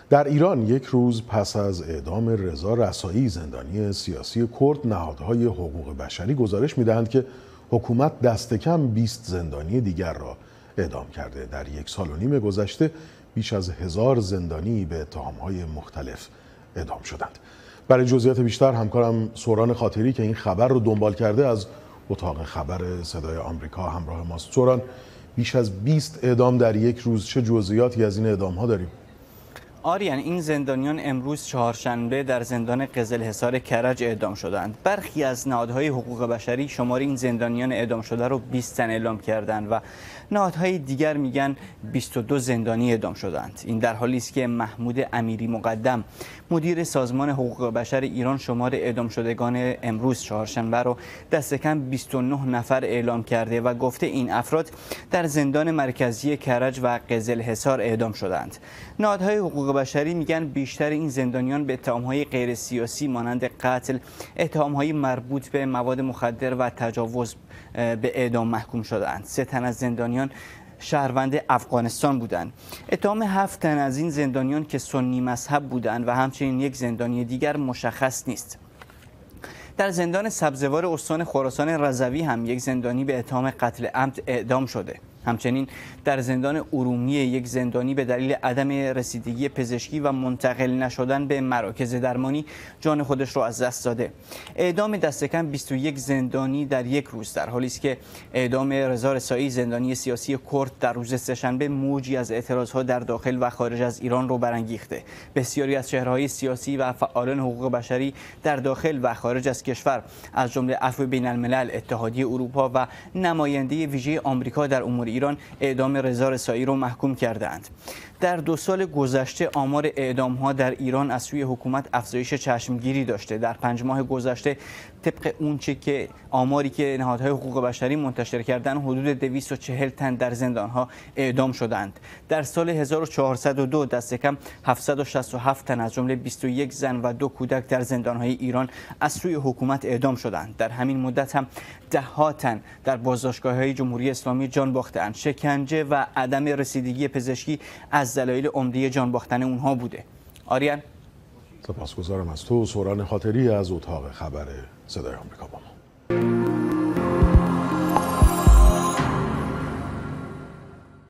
در ایران یک روز پس از اعدام رضا رسایی زندانی سیاسی کرد، نهادهای حقوق بشری گزارش می‌دهند که حکومت دست کم 20 زندانی دیگر را اعدام کرده. در 1.5 سال گذشته بیش از 1000 زندانی به اتهام‌های مختلف اعدام شدند. برای جزئیات بیشتر همکارم سوران خاطری که این خبر رو دنبال کرده از اتاق خبر صدای آمریکا همراه ماست. سوران، بیش از 20 اعدام در یک روز، چه جزئیاتی از این اعدام‌ها داریم؟ آریان، این زندانیان امروز چهارشنبه در زندان قزلحصار کرج اعدام شدند. برخی از نهادهای حقوق بشری شمار این زندانیان اعدام شده رو 20 تن اعلام کردند و نهادهای دیگر میگن 22 زندانی اعدام شدند. این در حالی است که محمود امیری مقدم، مدیر سازمان حقوق بشر ایران، شمار اعدام شدگان امروز چهارشنبه رو دست کم 29 نفر اعلام کرده و گفته این افراد در زندان مرکزی کرج و قزلحصار اعدام شدند. نهادهای حقوق بشری میگن بیشتر این زندانیان به اتهام‌های غیر سیاسی مانند قتل، اتهام‌های مربوط به مواد مخدر و تجاوز به اعدام محکوم شدند. 3 تن از زندانیان شهروند افغانستان بودند. اتهام 7 تن از این زندانیان که سنی مذهب بودند و همچنین یک زندانی دیگر مشخص نیست. در زندان سبزوار استان خراسان رضوی هم یک زندانی به اتهام قتل عمد اعدام شده. همچنین در زندان ارومیه یک زندانی به دلیل عدم رسیدگی پزشکی و منتقل نشدن به مراکز درمانی جان خودش را از دست داده. اعدام دست کم 21 زندانی در یک روز در حالی است که اعدام رضا رسایی زندانی سیاسی کرد در روز سه‌شنبه موجی از اعتراضها در داخل و خارج از ایران رو برانگیخته. بسیاری از چهره‌های سیاسی و فعالان حقوق بشری در داخل و خارج از کشور از جمله عفو بین‌الملل، اتحادیه اروپا و نماینده ویژه آمریکا در امور ایران اعدام رضا رسایی را محکوم کردند. در 2 سال گذشته آمار اعدام‌ها در ایران از سوی حکومت افزایش چشمگیری داشته. در 5 ماه گذشته طبق اونچه که آماری که نهادهای حقوق بشری منتشر کردن، حدود 240 تن در زندان‌ها اعدام شدند. در سال 1402 دست کم 767 تن از جمله 21 زن و 2 کودک در زندان‌های ایران از سوی حکومت اعدام شدند. در همین مدت هم 10 تن در بازداشتگاه‌های جمهوری اسلامی جان باختند. شکنجه و عدم رسیدگی پزشکی از دلایل عمده جان باختن اونها بوده. آریان، سپاسگزارم از تو. سوران خاطری از اتاق خبر صدای آمریکا با ما.